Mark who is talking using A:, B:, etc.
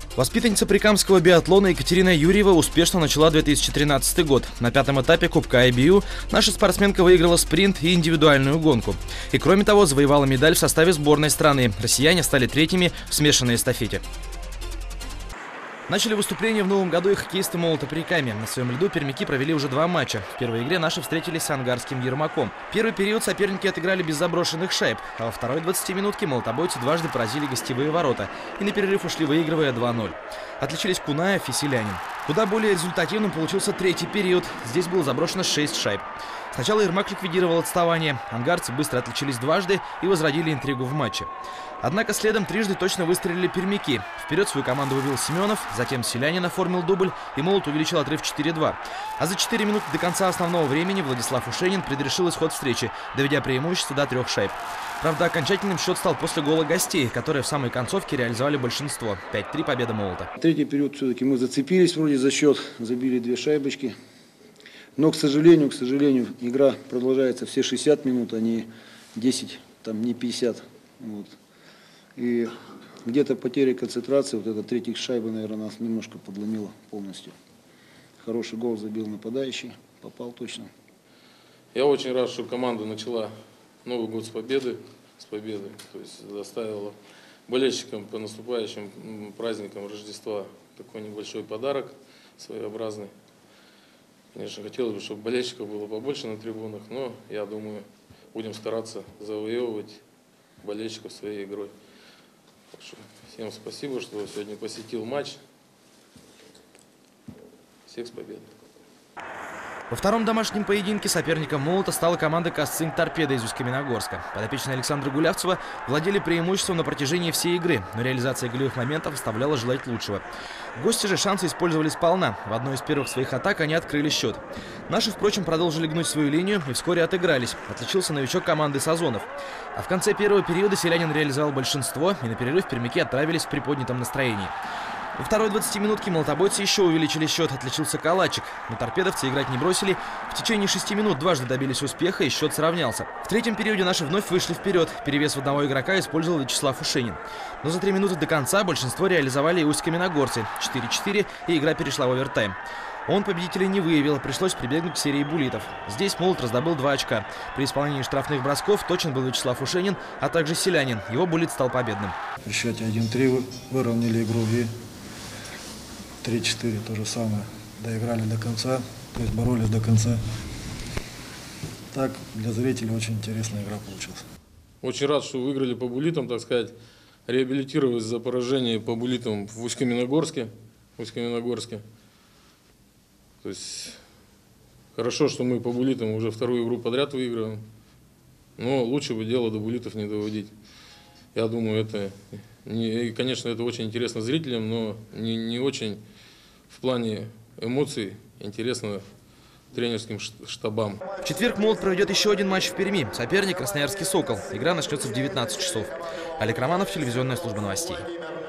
A: Воспитанница прикамского биатлона Екатерина Юрьева успешно начала 2013 год. На пятом этапе Кубка IBU наша спортсменка выиграла спринт и индивидуальную гонку. И кроме того, завоевала медаль в составе сборной страны. Россияне стали третьими в смешанной эстафете. Начали выступление в новом году и хоккеисты Молота Прикамья. На своем льду пермяки провели уже 2 матча. В первой игре наши встретились с ангарским Ермаком. Первый период соперники отыграли без заброшенных шайб, а во второй 20-минутке молотобойцы дважды поразили гостевые ворота и на перерыв ушли, выигрывая 2-0. Отличились Кунаев и Селянин. Куда более результативным получился третий период. Здесь было заброшено 6 шайб. Сначала Ермак ликвидировал отставание. Ангарцы быстро отличились дважды и возродили интригу в матче. Однако следом трижды точно выстрелили пермяки. Вперед свою команду вывел Семенов, затем Селянин оформил дубль и Молот увеличил отрыв 4-2. А за 4 минуты до конца основного времени Владислав Ушенин предрешил исход встречи, доведя преимущество до 3 шайб. Правда, окончательным счет стал после гола гостей, которые в самой концовке реализовали большинство. 5-3 победа Молота.
B: Третий период все-таки мы зацепились вроде за счет, забили 2 шайбочки. Но, к сожалению, игра продолжается все 60 минут, а не 10, там, не 50. Вот. И где-то потеря концентрации, вот эта третья шайба, наверное, нас немножко подломила полностью. Хороший гол забил нападающий, попал точно.
C: Я очень рад, что команда начала Новый год с победы. То есть заставила болельщикам по наступающим праздникам Рождества такой небольшой подарок своеобразный. Конечно, хотелось бы, чтобы болельщиков было побольше на трибунах, но я думаю, будем стараться завоевывать болельщиков своей игрой. Так что всем спасибо, что сегодня посетил матч. Всех с победой.
A: Во втором домашнем поединке соперником Молота стала команда «Касцинь Торпедо» из Усть-Каменогорска. Подопечные Александра Гулявцева владели преимуществом на протяжении всей игры, но реализация голевых моментов оставляла желать лучшего. Гости же шансы использовали сполна. В одной из первых своих атак они открыли счет. Наши, впрочем, продолжили гнуть свою линию и вскоре отыгрались. Отличился новичок команды Сазонов. А в конце первого периода Селянин реализовал большинство, и на перерыв пермяки отправились в приподнятом настроении. Во второй 20-минутке молотобойцы еще увеличили счет, отличился Калачик. Но торпедовцы играть не бросили. В течение 6 минут дважды добились успеха и счет сравнялся. В третьем периоде наши вновь вышли вперед. Перевес в одного игрока использовал Вячеслав Ушенин. Но за 3 минуты до конца большинство реализовали и усть-каменогорцы. 4-4, и игра перешла в овертайм. Он победителей не выявил, пришлось прибегнуть к серии буллитов. Здесь Молот раздобыл 2 очка. При исполнении штрафных бросков точен был Вячеслав Ушенин, а также Селянин. Его буллит стал победным.
B: В счете 1-3 выровняли игру и 3-4 то же самое. Доиграли до конца, то есть боролись до конца. Так, для зрителей очень интересная игра получилась.
C: Очень рад, что выиграли по буллитам, так сказать, реабилитировались за поражение по буллитам в Усть-Каменогорске. То есть хорошо, что мы по буллитам уже 2-ю игру подряд выигрываем, но лучше бы дело до буллитов не доводить. Я думаю, конечно, это очень интересно зрителям, но не очень в плане эмоций интересно тренерским штабам.
A: В четверг Молот проведет еще один матч в Перми. Соперник — Красноярский «Сокол». Игра начнется в 19 часов. Олег Романов, телевизионная служба новостей.